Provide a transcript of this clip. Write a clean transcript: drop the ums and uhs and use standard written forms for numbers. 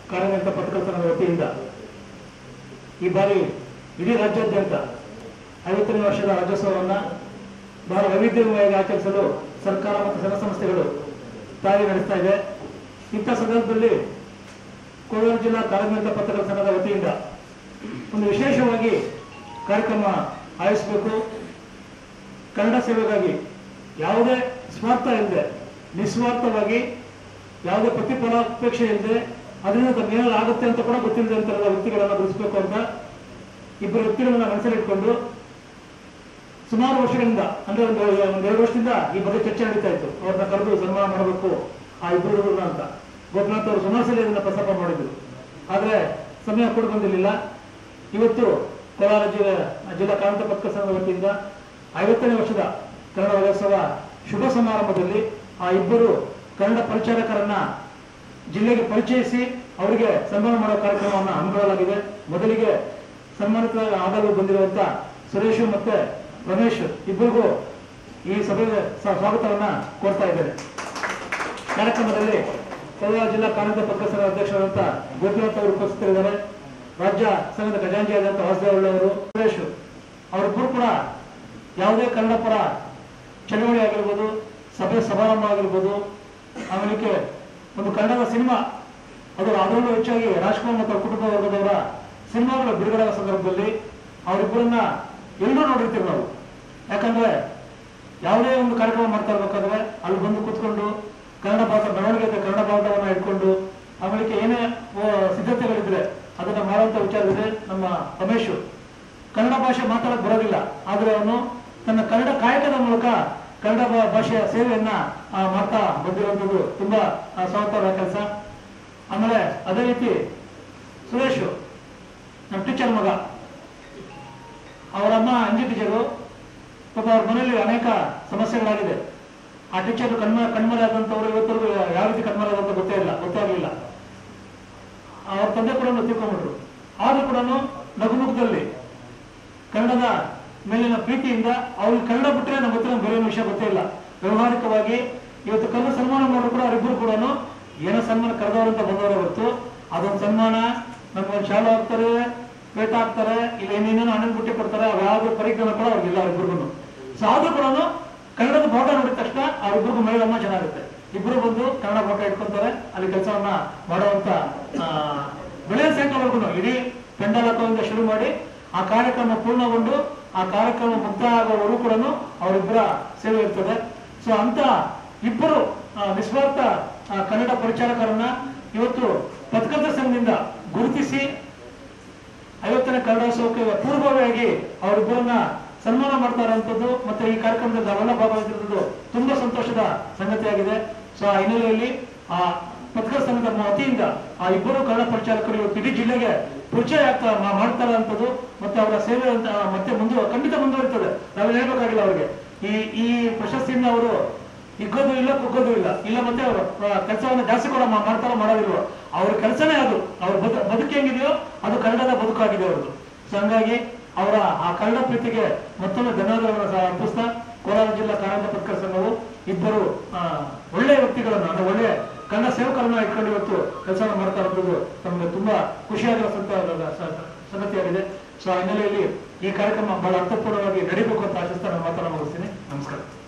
ಕಾರ್ಯನಿರತ ಪತ್ರಕರ್ತರ ಸಂಘದ ವತಿಯಿಂದ ಈ ಬಾರಿ ಇಡೀ ರಾಜ್ಯಾದ್ಯಂತ 50ನೇ ವರ್ಷದ ರಾಜ್ಯೋತ್ಸವವನ್ನು ಬಹಳ ವೈವಿಧ್ಯಮಯವಾಗಿ ಆಚರಿಸಲು ಸರ್ಕಾರ ಮತ್ತು ಸಂಘ ಸಂಸ್ಥೆಗಳು ತಯಾರಿ ನಡೆಸ್ತಾ ಇದೆ. ಇಂಥ ಸಂದರ್ಭದಲ್ಲಿ ಕೋಲಾರ ಜಿಲ್ಲಾ ಕಾರ್ಯನಿರತ ಪತ್ರಕರ್ತರ ಸಂಘದ ವತಿಯಿಂದ ಒಂದು ವಿಶೇಷವಾಗಿ ಕಾರ್ಯಕ್ರಮ ಆಯೋಜಿಸಬೇಕು. ಕನ್ನಡ ಸೇವೆಗಾಗಿ ಯಾವುದೇ ಸ್ವಾರ್ಥ ಇಲ್ಲದೆ ನಿಸ್ವಾರ್ಥವಾಗಿ ಯಾವುದೇ ಪ್ರತಿಫಲಾಪೇಕ್ಷೆ ಇಲ್ಲದೆ ಅದರಿಂದ ಏನಾದ್ರು ಆಗುತ್ತೆ ಅಂತ ಕೂಡ ಗೊತ್ತಿಲ್ಲದಂತಹ ವ್ಯಕ್ತಿಗಳನ್ನು ಗುರುತಿಸಬೇಕು ಅಂತ ಇಬ್ಬರು ವ್ಯಕ್ತಿಗಳನ್ನ ಮನಸ್ಸಲ್ಲಿಟ್ಕೊಂಡು ಸುಮಾರು ವರ್ಷಗಳಿಂದ ಅಂದ್ರೆ ಒಂದು 2 ವರ್ಷದಿಂದ ಈ ಬಗ್ಗೆ ಚರ್ಚೆ ನಡೀತಾ ಇತ್ತು. ಅವ್ರನ್ನ ಕರೆದು ಸನ್ಮಾನ ಮಾಡಬೇಕು ಆ ಇಬ್ಬರು ಹುಡುಗರನ್ನ ಅಂತ. ಗೋಪಿನಾಥ್ ಅವರು ಸುಮಾರು ಸಲ ಇದನ್ನ ಪ್ರಸ್ತಾಪ ಮಾಡಿದ್ರು, ಆದ್ರೆ ಸಮಯ ಕೂಡ ಬಂದಿರಲಿಲ್ಲ. ಇವತ್ತು ಕೋಲಾರ ಜಿಲ್ಲಾ ಕಾರ್ಯನಿರತ ಪತ್ರಕರ್ತರ ಸಂಘದ ವತಿಯಿಂದ 50ನೇ ವರ್ಷದ ಕನ್ನಡ ರಾಜ್ಯೋತ್ಸವ ಶುಭ ಸಮಾರಂಭದಲ್ಲಿ ಆ ಇಬ್ಬರು ಕನ್ನಡ ಪರಿಚಾರಕರನ್ನ ಜಿಲ್ಲೆಗೆ ಪರಿಚಯಿಸಿ ಅವರಿಗೆ ಸನ್ಮಾನ ಮಾಡುವ ಕಾರ್ಯಕ್ರಮವನ್ನು ಹಮ್ಮಿಕೊಳ್ಳಲಾಗಿದೆ. ಮೊದಲಿಗೆ ಸನ್ಮಾನಿತ ಆಗಲು ಬಂದಿರುವಂತ ಸುರೇಶ್ ಮತ್ತೆ ರಮೇಶ್ ಇಬ್ಬರಿಗೂ ಈ ಸಭೆಗೆ ಸ್ವಾಗತವನ್ನ ಕೋರ್ತಾ ಇದ್ದೇನೆ. ಕಾರ್ಯಕ್ರಮದಲ್ಲಿ ಕೋಲಾರ ಜಿಲ್ಲಾ ಕಾರ್ಯನಿರತ ಪತ್ರಕರ್ತರ ಸಂಘದ ಅಧ್ಯಕ್ಷರಾದಂತಹ ಗೋಪಿನಾಥ್ ಅವರು ಉಪಸ್ಥಿತರಿದ್ದಾರೆ. ರಾಜ್ಯ ಸಂಘದ ಖಜಾಂಚಿಯಾದಂತಹ ವಾಸುದೇವ್ ಅವರು, ಸುರೇಶ್ ಅವರಿಬ್ಬರು ಕೂಡ ಯಾವುದೇ ಕನ್ನಡ ಪರ ಚಳವಳಿ ಆಗಿರ್ಬೋದು, ಸಭೆ ಸಮಾರಂಭ ಆಗಿರ್ಬೋದು, ಆಮೇಲೆ ಒಂದು ಕನ್ನಡದ ಸಿನಿಮಾ ಅದರಲ್ಲೂ ಹೆಚ್ಚಾಗಿ ರಾಜ್ಕುಮಾರ್ ಮತ್ತು ಕುಟುಂಬ ವರ್ಗದವರ ಸಿನಿಮಾಗಳ ಬಿಡುಗಡೆ ಸಂದರ್ಭದಲ್ಲಿ ಅವರಿಬ್ಬರನ್ನ ಎಲ್ಲರೂ ನೋಡಿರ್ತೀವಿ ನಾವು. ಯಾಕಂದ್ರೆ ಯಾವುದೇ ಒಂದು ಕಾರ್ಯಕ್ರಮ ಮಾಡ್ತಾ ಇರ್ಬೇಕಾದ್ರೆ ಅಲ್ಲಿ ಬಂದು ಕೂತ್ಕೊಂಡು ಕನ್ನಡ ಭಾಷೆ ಬೆಳವಣಿಗೆ ಕನ್ನಡ ಭಾಷೆವನ್ನ ಇಟ್ಕೊಂಡು ಆಮೇಲೆ ಏನೇ ಸಿದ್ಧತೆಗಳಿದ್ರೆ ಅದನ್ನ ಮಾಡುವಂತ ವಿಚಾರವಿದೆ. ನಮ್ಮ ರಮೇಶ್ ಕನ್ನಡ ಭಾಷೆ ಮಾತಾಡಕ್ ಬರೋದಿಲ್ಲ, ಆದ್ರೆ ಅವನು ತನ್ನ ಕನ್ನಡ ಕಾಯಕದ ಮೂಲಕ ಕನ್ನಡ ಭಾಷೆಯ ಸೇವೆಯನ್ನ ಮಾಡ್ತಾ ಬಂದಿರುವಂತದ್ದು ತುಂಬಾ ಸ್ವಾಗತವಾದ ಕೆಲಸ. ಆಮೇಲೆ ಅದೇ ರೀತಿ ಸುರೇಶ್ ನಮ್ಮ ಟೀಚರ್ ಮಗ, ಅವರಮ್ಮ ಅಂಜಿ ಟೀಚರು. ಪಾಪ ಅವ್ರ ಮನೆಯಲ್ಲಿ ಅನೇಕ ಸಮಸ್ಯೆಗಳಾಗಿದೆ. ಆ ಟೀಚರ್ ಕಣ್ಮರೆ ಆದಂತವ್ರು ಇವತ್ತರೆಗೂ ಯಾವ ರೀತಿ ಕಣ್ಮರೆ ಆದಂತ ಗೊತ್ತಾಗಲಿಲ್ಲ. ಅವ್ರ ತಂದೆ ಕೂಡ ತಿಳ್ಕೊಂಡ್ಬಿಟ್ರು. ಆದ್ರೂ ಕೂಡ ನಗುಮುಖದಲ್ಲಿ ಕನ್ನಡದ ಮೇಲಿನ ಪ್ರೀತಿಯಿಂದ ಅವ್ರಿಗೆ ಕನ್ನಡ ಬಿಟ್ಟರೆ ನಮ್ಮ ಹತ್ರ ಬೇರೆ ವಿಷಯ ಗೊತ್ತೇ ಇಲ್ಲ. ವ್ಯವಹಾರಿಕವಾಗಿ ಇವತ್ತು ಕನ್ನಡ ಸನ್ಮಾನ ಮಾಡೋರು ಕೂಡ ಅವರಿಬ್ಬರು ಕೂಡ ಏನೋ ಸನ್ಮಾನ ಕರೆದವರಂತ ಬಂದವರೇ ಹೊರತು ಅದೊಂದು ಸನ್ಮಾನ ನಮ್ಗೊಂದು ಶಾಲೆ ಹಾಕ್ತಾರೆ, ಪೇಟ ಹಾಕ್ತಾರೆ, ಇಲ್ಲ ಏನೇನೋ ಹಣ್ಣು ಬುಟ್ಟಿ ಕೊಡ್ತಾರೆ, ಯಾವ್ದು ಪರಿಜ್ಞಾನ ಕೂಡ ಅವ್ರಿಗಿಲ್ಲ ಅವರಿಬ್ಬರಿಗೂ. ಸೊ ಆದ್ರೂ ಕೂಡ ಕನ್ನಡದ ಫೋಟೋ ನೋಡಿದ ತಕ್ಷಣ ಅವರಿಬ್ಬರಿಗೂ ಮೈಲಮ್ಮ ಚೆನ್ನಾಗುತ್ತೆ. ಇಬ್ರು ಬಂದು ಕನ್ನಡ ಫೋಟೋ ಇಟ್ಕೊಂತಾರೆ, ಅಲ್ಲಿ ಕೆಲಸವನ್ನ ಮಾಡುವಂತ ಬೆಳೆಯ ಸಾಯಂಕಾಲವರೆಗೂ ಇಡೀ ಪೆಂಡಲ್ ಹಾಕೋದಿಂದ ಶುರು ಮಾಡಿ ಆ ಕಾರ್ಯಕ್ರಮ ಪೂರ್ಣಗೊಂಡು ಆ ಕಾರ್ಯಕ್ರಮ ಮುಕ್ತಾಯ ಆಗುವವರೆಗೂ ಕೂಡ ಅವರಿಬ್ಬರ ಸೇವೆ ಇರ್ತದೆ. ಸೊ ಅಂತ ಇಬ್ಬರು ನಿಸ್ವಾರ್ಥ ಕನ್ನಡ ಪರಿಚಾರಕರನ್ನ ಇವತ್ತು ಪತ್ರಕರ್ತರ ಸಂಘದಿಂದ ಗುರುತಿಸಿ 50ನೇ ಕನ್ನಡೋತ್ಸವಕ್ಕೆ ಪೂರ್ವಭಾವಿಯಾಗಿ ಅವರಿಬ್ಬರನ್ನ ಸನ್ಮಾನ ಮಾಡ್ತಾ ಇರುವಂತದ್ದು ಮತ್ತೆ ಈ ಕಾರ್ಯಕ್ರಮದಲ್ಲಿ ನಾವೆಲ್ಲ ಭಾಗವಹಿಸಿರುವುದು ತುಂಬಾ ಸಂತೋಷದ ಸಂಗತಿಯಾಗಿದೆ. ಸೊ ಆ ಹಿನ್ನೆಲೆಯಲ್ಲಿ ಆ ಪತ್ರಕರ್ತರ ಸಂಘದ ವತಿಯಿಂದ ಆ ಇಬ್ಬರು ಕನ್ನಡ ಪರಿಚಾರಕರು ಇವತ್ತು ಇಡೀ ಜಿಲ್ಲೆಗೆ ಪರಿಚಯ ಮಾಡ್ತಾ ಇರುವಂತದ್ದು ಮತ್ತೆ ಅವರ ಸೇವೆ ಅಂತ ಮತ್ತೆ ಖಂಡಿತ ಮುಂದುವರಿತದೆ. ನಾವೇನು ಹೇಳ್ಬೇಕಾಗಿಲ್ಲ. ಅವರಿಗೆ ಈ ಪ್ರಶಸ್ತಿಯಿಂದ ಅವರು ಹಿಗ್ಗೋದು ಇಲ್ಲ, ಕುಗ್ಗೋದು ಇಲ್ಲ ಮತ್ತೆ ಅವರು ಕೆಲಸವನ್ನು ಜಾಸ್ತಿ ಕೂಡ ಮಾಡ್ತಾರೋ ಮಾಡೋದಿಲ್ವ, ಅವ್ರ ಕೆಲಸನೇ ಅದು. ಅವ್ರ ಬದುಕು ಹೆಂಗಿದೆಯೋ ಅದು ಕನ್ನಡದ ಬದುಕಾಗಿದೆ ಅವ್ರದ್ದು. ಸೊ ಹಂಗಾಗಿ ಅವರ ಆ ಕನ್ನಡ ಪ್ರೀತಿಗೆ ಮತ್ತೊಮ್ಮೆ ಧನ್ಯವಾದಗಳನ್ನು ಅರ್ಪಿಸ್ತಾ ಕೋಲಾರ ಜಿಲ್ಲಾ ಕಾರ್ಯನಿರತ ಪತ್ರಕರ್ತರ ಸಂಘವು ಇಬ್ಬರು ಒಳ್ಳೆಯ ವ್ಯಕ್ತಿಗಳನ್ನು ಅಂದ್ರೆ ಒಳ್ಳೆಯ ಕನ್ನಡ ಸೇವಕರನ್ನ ಇಟ್ಕೊಂಡು ಇವತ್ತು ಕೆಲಸವನ್ನು ಮಾಡ್ತಾ ಇರೋದು ನಮಗೆ ತುಂಬಾ ಖುಷಿಯಾಗಿರೋ ಸಂಗತಿಯಾಗಿದೆ. ಸೊ ಆ ಹಿನ್ನೆಲೆಯಲ್ಲಿ ಈ ಕಾರ್ಯಕ್ರಮ ಬಹಳ ಅರ್ಥಪೂರ್ಣವಾಗಿ ನಡೀಬೇಕು ಅಂತ ಆಶಿಸ್ತಾ ನಾನು ಮಾತನ್ನ ಮುಗಿಸ್ತೀನಿ. ನಮಸ್ಕಾರ.